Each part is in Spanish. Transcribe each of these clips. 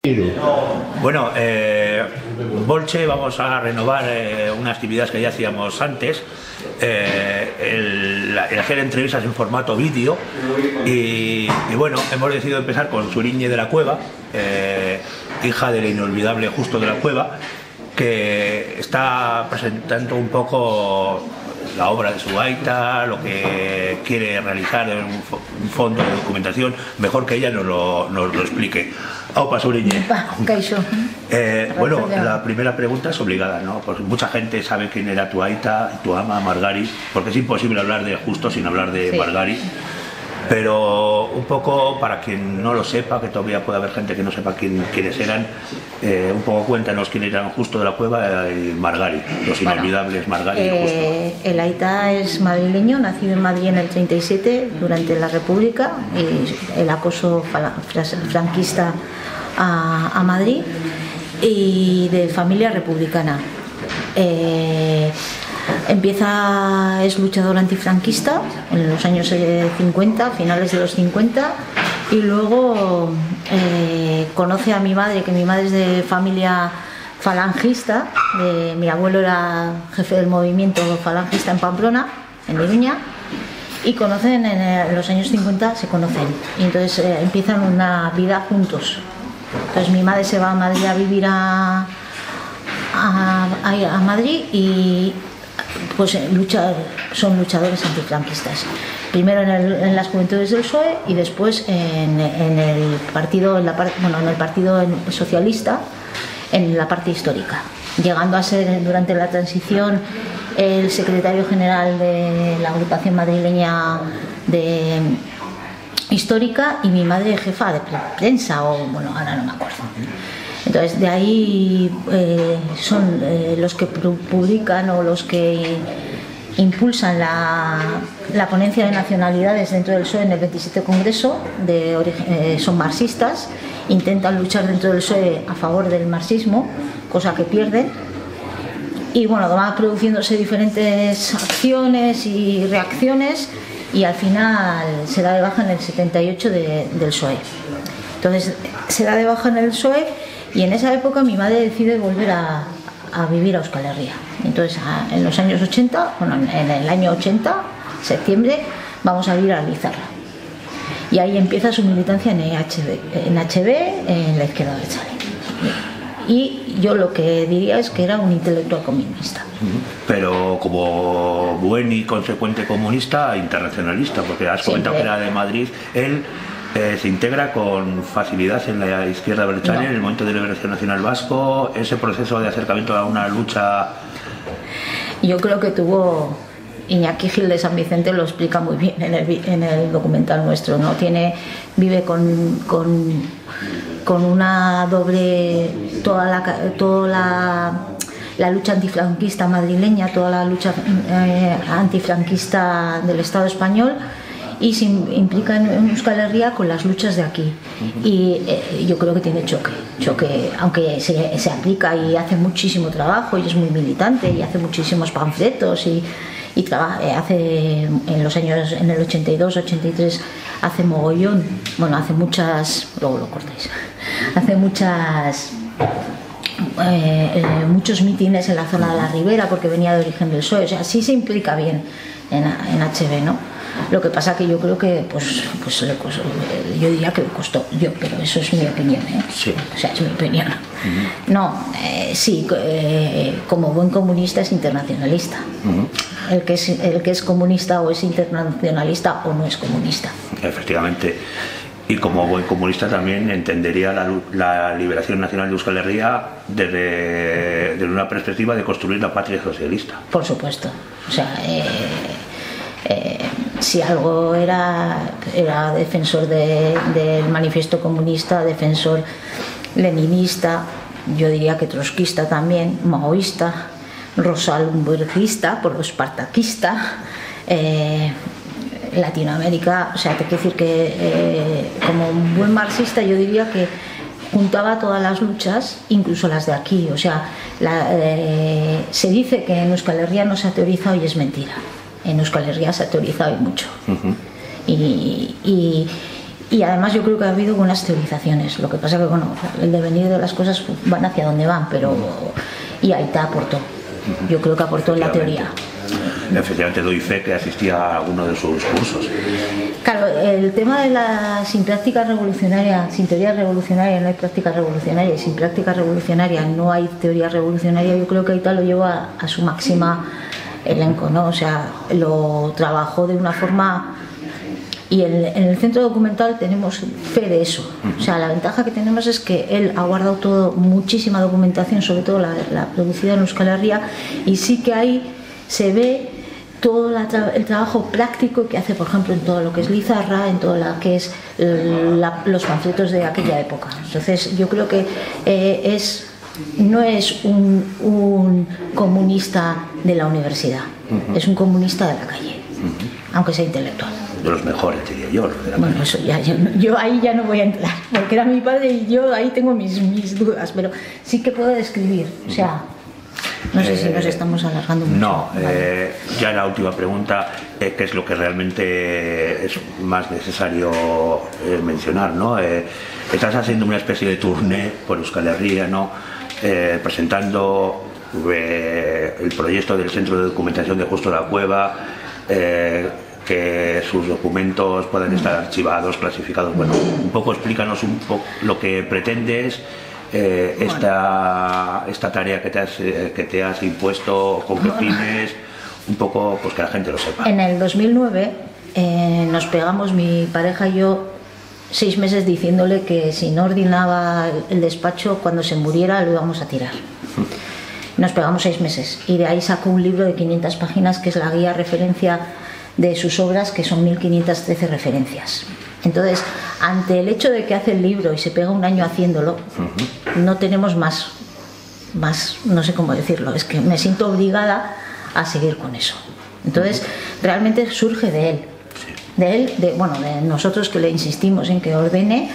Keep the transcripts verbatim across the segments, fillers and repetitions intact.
Bueno, eh, Bolche, vamos a renovar eh, unas actividades que ya hacíamos antes, eh, el, el hacer entrevistas en formato vídeo y, y bueno, hemos decidido empezar con Suriñe de la Cueva, eh, hija del inolvidable Justo de la Cueva, que está presentando un poco la obra de su aita, lo que quiere realizar en un, un fondo de documentación. Mejor que ella nos lo, nos lo explique. Aupa, Suriñe. Eh, bueno, la primera pregunta es obligada, ¿no? Porque mucha gente sabe quién era tu aita, tu ama, Margari, porque es imposible hablar de Justo sin hablar de sí. Margari. Pero un poco para quien no lo sepa, que todavía puede haber gente que no sepa quién, quiénes eran, eh, un poco cuéntanos quién eran Justo de la Cueva y Margari, los bueno, inolvidables Margari eh, y Justo. El aita es madrileño, nacido en Madrid en el treinta y siete, durante la República, y el acoso franquista a, a Madrid, y de familia republicana. Eh, Empieza, es luchador antifranquista en los años cincuenta, finales de los cincuenta, y luego eh, conoce a mi madre, que mi madre es de familia falangista, de, mi abuelo era jefe del movimiento falangista en Pamplona, en Iruña, y conocen en, en los años cincuenta, se conocen, y entonces eh, empiezan una vida juntos. Entonces mi madre se va a Madrid a vivir a, a, a, a Madrid y pues lucha, son luchadores antifranquistas, primero en, el, en las Juventudes del P S O E y después en, en el partido en la par, bueno, en el partido socialista, en la parte histórica, llegando a ser durante la transición el secretario general de la agrupación madrileña de histórica y mi madre jefa de prensa, o bueno, ahora no me acuerdo. Entonces, de ahí eh, son eh, los que publican o los que impulsan la, la ponencia de nacionalidades dentro del P S O E en el veintisiete Congreso, de origen, eh, son marxistas, intentan luchar dentro del P S O E a favor del marxismo, cosa que pierden, y bueno, van produciéndose diferentes acciones y reacciones, y al final se da de baja en el setenta y ocho de, del P S O E. Entonces, se da de baja en el P S O E. Y en esa época mi madre decide volver a, a vivir a Euskal Herria. Entonces, a, en los años ochenta, bueno, en el año ochenta, septiembre, vamos a vivir a Lizarra. Y ahí empieza su militancia en H B, en, H B, en la izquierda abertzale. Y yo lo que diría es que era un intelectual comunista. Pero como buen y consecuente comunista, internacionalista, porque has comentado sí, que era de Madrid, él... Eh, se integra con facilidad en la izquierda abertzale, no. En el Movimiento de Liberación Nacional Vasco, ese proceso de acercamiento a una lucha. Yo creo que tuvo, Iñaki Gil de San Vicente lo explica muy bien en el, en el documental nuestro, ¿no? Tiene, vive con, con, con una doble, toda la, toda la, la lucha antifranquista madrileña, toda la lucha eh, antifranquista del Estado español, y se implica en Euskal Herria con las luchas de aquí. Y eh, yo creo que tiene choque, choque aunque se, se aplica y hace muchísimo trabajo y es muy militante y hace muchísimos panfletos y, y trabaja, eh, hace en los años, en el ochenta y dos, ochenta y tres hace mogollón, bueno, hace muchas, luego lo cortáis, hace muchas eh, eh, muchos mítines en la zona de la Ribera porque venía de origen del P S O E, o sea, sí se implica bien en, en H B, ¿no? Lo que pasa que yo creo que pues, pues le costó, yo diría que le costó, yo, pero eso es mi opinión, ¿eh? Sí. O sea, es mi opinión. Uh-huh. No, eh, sí, eh, como buen comunista es internacionalista. Uh-huh. El que es, el que es comunista o es internacionalista o no es comunista. Efectivamente. Y como buen comunista también entendería la, la liberación nacional de Euskal Herria desde, desde una perspectiva de construir la patria socialista. Por supuesto. O sea, eh, eh, si algo era, era defensor de, del manifiesto comunista, defensor leninista, yo diría que trotskista también, maoísta, rosalumbergista, por lo espartaquista, eh, Latinoamérica, o sea, te quiero decir que eh, como un buen marxista yo diría que juntaba todas las luchas, incluso las de aquí, o sea, la, eh, se dice que en Euskal Herria no se ha teorizado y es mentira. En Euskal Herria se ha teorizado y mucho. Uh-huh. y, y, y además yo creo que ha habido buenas teorizaciones. Lo que pasa que, bueno, el devenir de las cosas van hacia donde van, pero y Aita aportó, yo creo que aportó en la teoría. Efectivamente doy fe que asistía a alguno de sus cursos. Claro, el tema de la sin práctica revolucionaria, sin teoría revolucionaria no hay práctica revolucionaria, y sin práctica revolucionaria no hay teoría revolucionaria, yo creo que Aita lo lleva a, a su máxima elenco, ¿no? O sea, lo trabajó de una forma, y en, en el centro documental tenemos fe de eso. O sea, la ventaja que tenemos es que él ha guardado todo, muchísima documentación, sobre todo la, la producida en Euskal Herria, y sí que ahí se ve todo la tra el trabajo práctico que hace, por ejemplo, en todo lo que es Lizarra, en todo lo que es la, los panfletos de aquella época. Entonces yo creo que eh, es, no es un, un comunista de la universidad, uh-huh. es un comunista de la calle, uh-huh. aunque sea intelectual. De los mejores, diría yo. Bueno, eso ya, yo, yo ahí ya no voy a entrar, porque era mi padre y yo ahí tengo mis, mis dudas, pero sí que puedo describir, o sea... No sé eh, si nos estamos alargando mucho. No, vale. eh, ya la última pregunta, eh, que es lo que realmente es más necesario eh, mencionar, ¿no? Eh, estás haciendo una especie de tourné por Euskal Herria, ¿no? Eh, presentando eh, el proyecto del Centro de Documentación de Justo la Cueva, eh, que sus documentos puedan estar archivados, clasificados. Bueno, un poco explícanos un poco lo que pretendes. Eh, esta, esta tarea que te, has, eh, que te has impuesto, con qué fines, un poco, pues que la gente lo sepa. En el dos mil nueve eh, nos pegamos, mi pareja y yo, seis meses diciéndole que si no ordenaba el despacho, cuando se muriera lo íbamos a tirar. Nos pegamos seis meses y de ahí sacó un libro de quinientas páginas que es la guía referencia de sus obras, que son mil quinientas trece referencias. Entonces, ante el hecho de que hace el libro y se pega un año haciéndolo, uh-huh. no tenemos más, más, no sé cómo decirlo, es que me siento obligada a seguir con eso. Entonces, uh-huh. realmente surge de él, sí. de él, de, bueno, de nosotros que le insistimos en que ordene,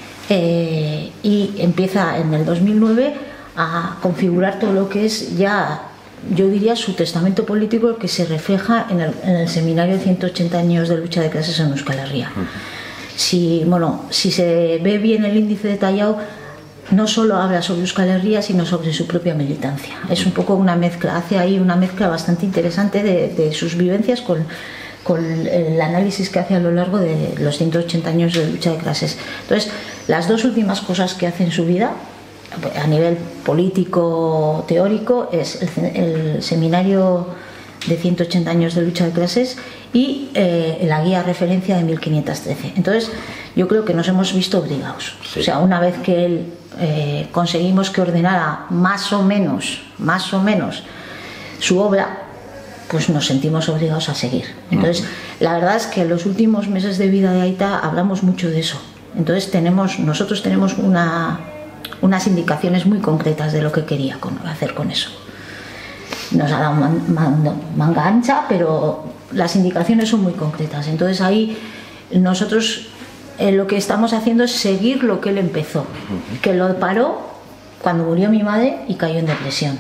eh, y empieza en el dos mil nueve a configurar todo lo que es ya, yo diría, su testamento político, que se refleja en el, en el seminario de ciento ochenta años de lucha de clases en Euskal Herria. Uh-huh. Si, bueno, si se ve bien el índice detallado, no solo habla sobre Euskal Herria, sino sobre su propia militancia. Es un poco una mezcla, hace ahí una mezcla bastante interesante de, de sus vivencias con, con el análisis que hace a lo largo de los ciento ochenta años de lucha de clases. Entonces, las dos últimas cosas que hace en su vida, a nivel político teórico, es el, el seminario de ciento ochenta años de lucha de clases y eh, la guía referencia de mil quinientas trece. Entonces yo creo que nos hemos visto obligados, sí. o sea, una vez que él eh, conseguimos que ordenara más o menos más o menos su obra, pues nos sentimos obligados a seguir. Entonces uh-huh. la verdad es que en los últimos meses de vida de Aita hablamos mucho de eso. Entonces tenemos, nosotros tenemos una, unas indicaciones muy concretas de lo que quería con, hacer con eso. Nos ha dado man, man, manga ancha, pero las indicaciones son muy concretas. Entonces ahí nosotros eh, lo que estamos haciendo es seguir lo que él empezó, uh-huh. que lo paró cuando murió mi madre y cayó en depresión.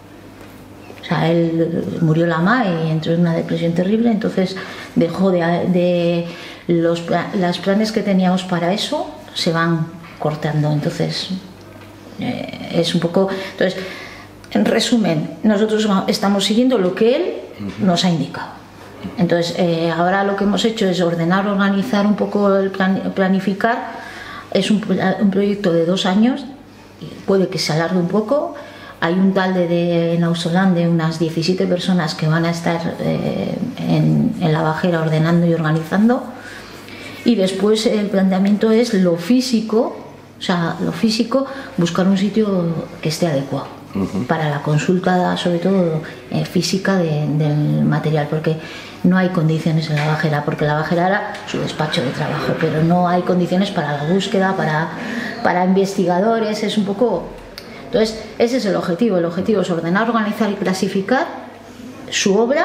O sea, él murió la mamá y entró en una depresión terrible, entonces dejó de, de los las planes que teníamos para eso se van cortando. Entonces eh, es un poco, entonces en resumen, nosotros estamos siguiendo lo que él nos ha indicado. Entonces, eh, ahora lo que hemos hecho es ordenar, organizar un poco, el plan, planificar. Es un, un proyecto de dos años, puede que se alargue un poco. Hay un tal de, de en Ausolán de unas diecisiete personas que van a estar eh, en, en la bajera ordenando y organizando. Y después el planteamiento es lo físico, o sea, lo físico, buscar un sitio que esté adecuado. Uh-huh. Para la consulta, sobre todo eh, física de, del material, porque no hay condiciones en la bajera, porque la bajera era su despacho de trabajo, pero no hay condiciones para la búsqueda, para, para investigadores, es un poco... Entonces, ese es el objetivo, el objetivo es ordenar, organizar y clasificar su obra,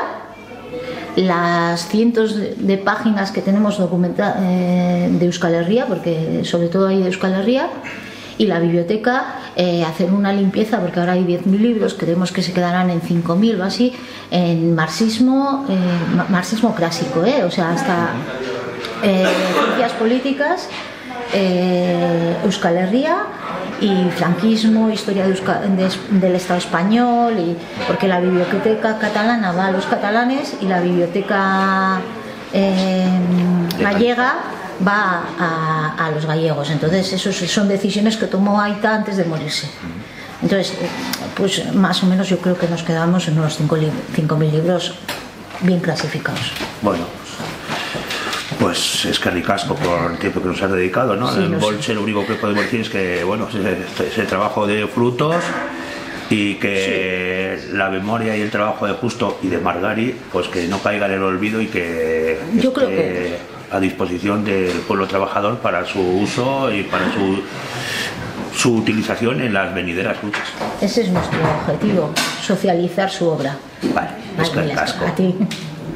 las cientos de páginas que tenemos documentadas eh, de Euskal Herria, porque sobre todo hay de Euskal Herria, y la biblioteca, eh, hacer una limpieza, porque ahora hay diez mil libros, creemos que se quedarán en cinco mil o así, en marxismo, eh, marxismo clásico, eh, o sea, hasta eh, ciencias políticas, eh, Euskal Herria y franquismo, historia de Euska, de, del Estado español, y, porque la biblioteca catalana va a los catalanes y la biblioteca eh, gallega va a, a los gallegos. Entonces esos son decisiones que tomó Aita antes de morirse. Entonces, pues más o menos yo creo que nos quedamos en unos cinco mil libros bien clasificados. Bueno, pues es que ricasco por el tiempo que nos has dedicado, ¿no? Sí, en no Bolche lo único que podemos decir es que, bueno, ese, ese trabajo de frutos, y que sí, la memoria y el trabajo de Justo y de Margari, pues que no caiga en el olvido y que yo esté creo que... a disposición del pueblo trabajador para su uso y para su, su utilización en las venideras luchas. Ese es nuestro objetivo, socializar su obra. Vale, es que vale, ricasco. a ti.